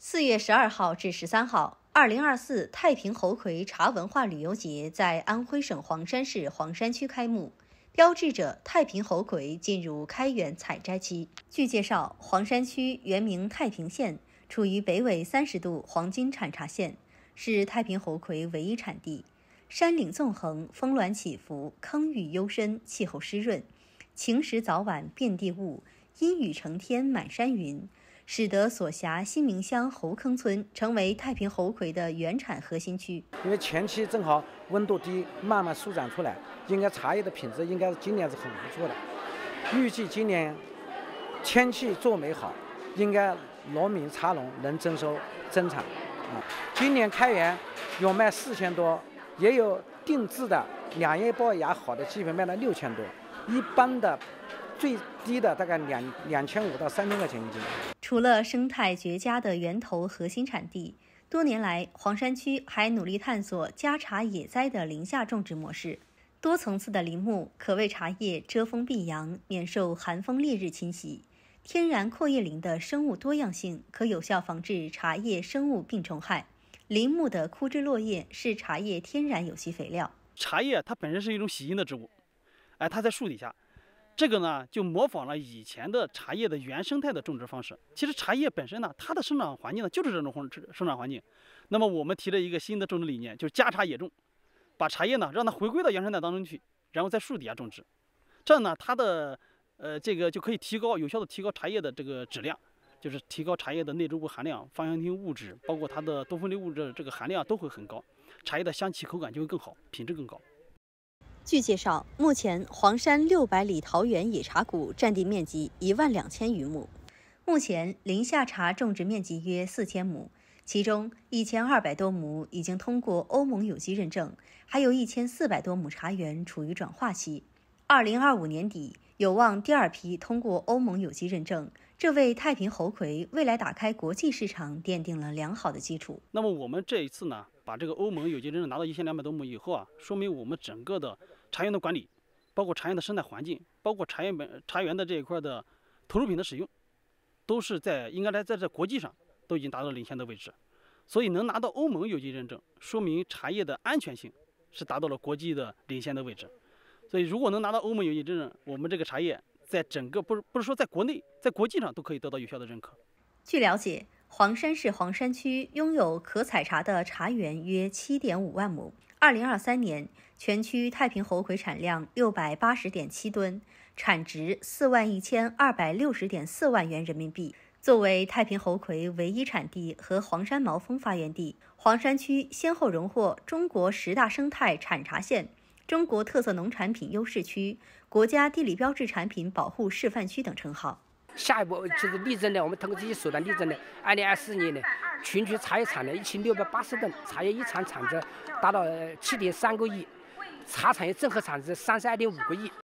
4月12号至13号，2024太平猴魁茶文化旅游节在安徽省黄山市黄山区开幕，标志着太平猴魁进入开园采摘期。据介绍，黄山区原名太平县，处于北纬30度黄金产茶线，是太平猴魁唯一产地。山岭纵横，峰峦起伏，坑域幽深，气候湿润，晴时早晚遍地雾，阴雨成天满山云，使得所辖新民乡猴坑村成为太平猴魁的原产核心区。 因为前期正好温度低，慢慢舒展出来，应该茶叶的品质应该今年是很不错的。预计今年天气做美好，应该农民茶农能增收增产今年开园有卖4000多，也有定制的2叶包芽好的，基本卖了6000多，一般的最低的大概2500到3000块钱一斤。 除了生态绝佳的源头核心产地，多年来黄山区还努力探索家茶野栽的林下种植模式。多层次的林木可为茶叶遮风避阳，免受寒风烈日侵袭。天然阔叶林的生物多样性可有效防治茶叶生物病虫害。林木的枯枝落叶是茶叶天然有机肥料。 茶叶它本身是一种喜阴的植物，它在树底下，这个呢就模仿了以前的茶叶的原生态的种植方式。其实茶叶本身呢，它的生长环境呢就是这种生长环境。那么我们提了一个新的种植理念，就是家茶野种，把茶叶呢让它回归到原生态当中去，然后在树底下种植。这样呢，它的这个就可以有效的提高茶叶的这个质量，就是提高茶叶的内植物含量、芳香烃物质，包括它的多酚类物质这个含量都会很高，茶叶的香气口感就会更好，品质更高。 据介绍，目前黄山600里桃源野茶谷占地面积12000余亩，目前林下茶种植面积约4000亩，其中1200多亩已经通过欧盟有机认证，还有1400多亩茶园处于转化期。2025年底有望第2批通过欧盟有机认证，这为太平猴魁未来打开国际市场奠定了良好的基础。 那么我们这一次呢，把这个欧盟有机认证拿到1200多亩以后说明我们整个的茶园的管理，包括茶园的生态环境，包括茶园的这一块的投入品的使用，都是应该在这国际上都已经达到了领先的位置。所以能拿到欧盟有机认证，说明茶叶的安全性是达到了国际的领先的位置。所以如果能拿到欧盟有机认证，我们这个茶叶在整个不是说在国内，在国际上都可以得到有效的认可。 据了解，黄山市黄山区拥有可采茶的茶园约7.5万亩。2023年，全区太平猴魁产量680.7吨，产值41260.4万元人民币。作为太平猴魁唯一产地和黄山毛峰发源地，黄山区先后荣获中国10大生态产茶县、中国特色农产品优势区、国家地理标志产品保护示范区等称号。 下一步就是力争呢，我们通过这些手段力争呢，2024年呢，全区茶叶产量1680吨，茶叶一产产值达到7.3个亿，茶产业综合产值32.5个亿。